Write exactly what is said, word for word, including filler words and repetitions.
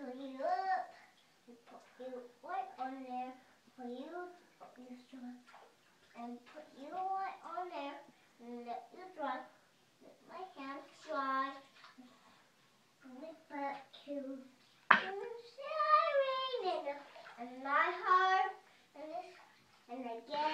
pull you up, and put you right on there, for you this dry, and put you right on there, and let you dry. Let my hands dry. Bring it back to the siren and my heart, and this, and again.